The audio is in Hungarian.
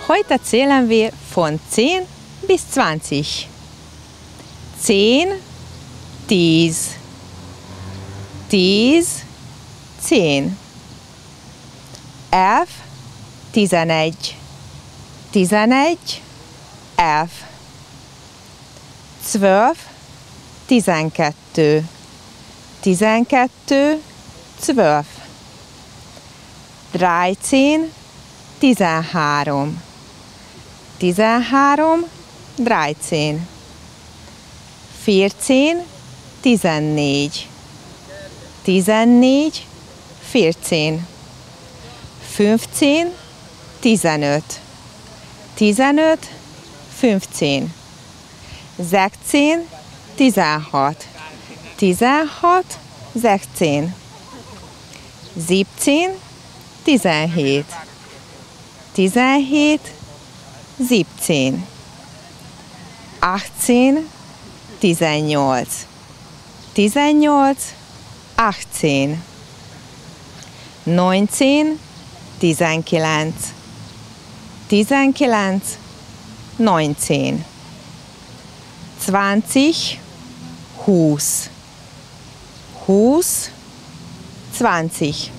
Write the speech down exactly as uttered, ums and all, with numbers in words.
Heute zählen wir von zehn bis zwanzig. zehn, tíz, tíz, zehn. elf, tizenegy, tizenegy, elf. zwölf, tizenkettő, tizenkettő, zwölf. dreizehn, tizenhárom, tizenhárom, dreizehn. vierzehn, tizennégy, tizennégy, vierzehn. fünfzehn, tizenöt, tizenöt, fünfzehn. sechzehn, tizenhat, tizenhat, sechzehn. siebzehn, tizenhét, tizenhét, siebzehn. achtzehn, tizennyolc, tizennyolc, achtzehn. neunzehn, tizenkilenc, tizenkilenc, neunzehn. zwanzig, húsz, húsz, zwanzig.